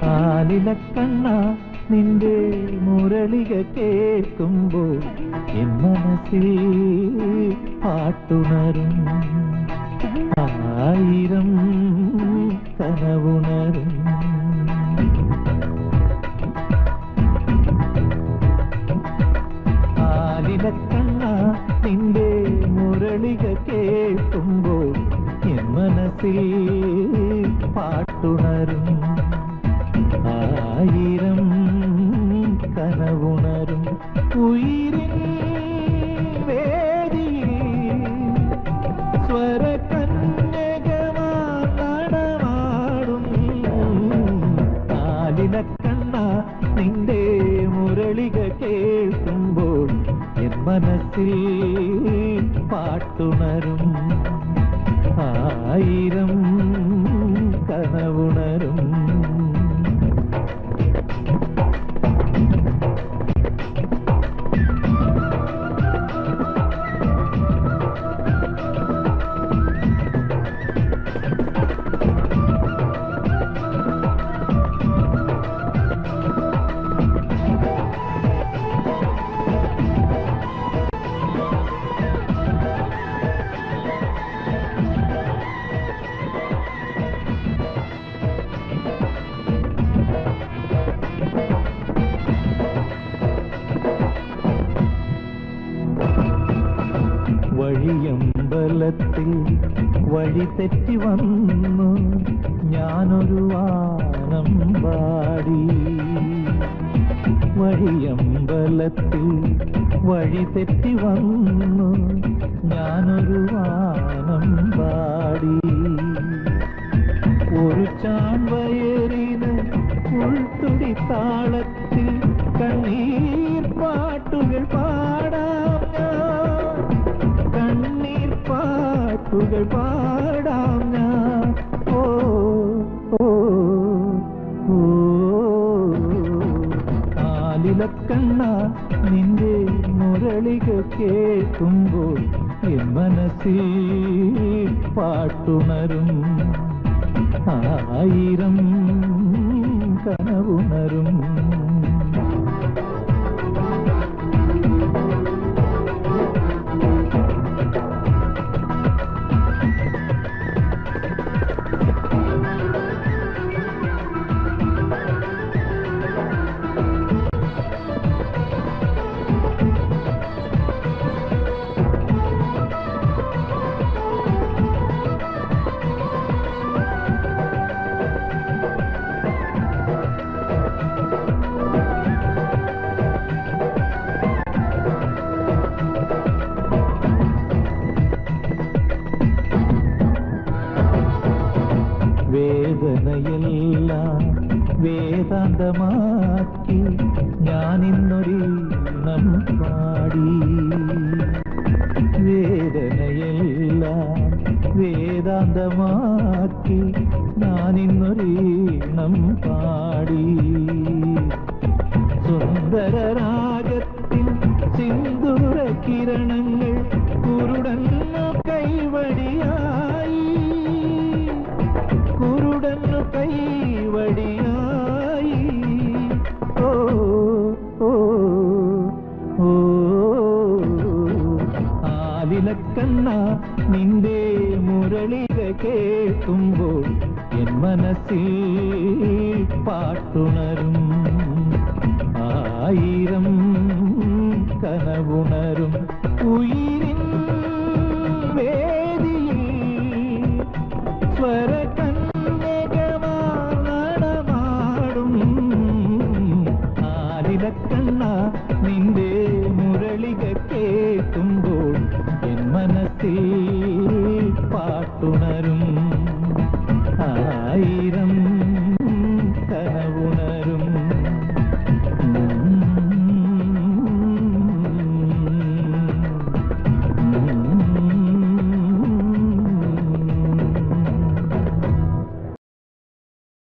ആലിലക്കണ്ണ നിന്റെ മുരളിക കേൾക്കുമ്പോൾ എൻ മനസ്സിൽ പാട്ടുണരും, ആയിരം കനവുണരും. ആലിലക്കണ്ണ നിന്റെ മുരളിക കേൾക്കുമ്പോൾ എൻ മനസ്സിൽ പാട്ടുണരും, ആയിരം കനവുണരും. ഉയിരിൻ വേദിയിൽ സ്വരകന്യകമാ നടമാടും. ആലിലക്കണ്ണ നിന്റെ മുരളിക കേൾക്കുമ്പോൾ എൻ മനസ്സിൽ പാട്ടുണരും, ആയിരം കനവുണരും. വഴിയമ്പലത്തിൽ വഴി തെറ്റി വന്നു ഞാനൊരു വാനം പാടി. വഴിയമ്പലത്തിൽ വഴി തെറ്റി വന്നു ഞാനൊരു വാനം പാടി. ഒരു ചാൺവയറിന് ഉൾത്തുടി താളത്തിൽ കണ്ണീർ പാട്ടുകൾ പാടാം ഞാൻ, കണ്ണീർ പാട്ടുകൾ പാടാം ഞാൻ. ഓ ഓ ഓ ആലിലക്കണ്ണ നിന്റെ മുരളിക കേൾക്കുമ്പോൾ എൻ മനസ്സിൽ പാട്ടുണരും, ആയിരം കനവുണരും. വേദനയെല്ലാം വേദാന്തമാക്കി ഞാനിന്നൊരീണം പാടി. വേദനയെല്ലാം വേദാന്തമാക്കി ഞാനിന്നൊരീണം പാടി. സുന്ദരരാഗത്തിൻ സിന്ദൂര കിരണങ്ങൾ കുരുടന്നു കൈവടിയായി, കുരുടന്നു കൈവടിയായി. ഓ ഓ ഓ ആലിലക്കണ്ണ നിന്റെ മുരളിക കേൾക്കുമ്പോൾ എൻ മനസ്സിൽ പാട്ടുണരും,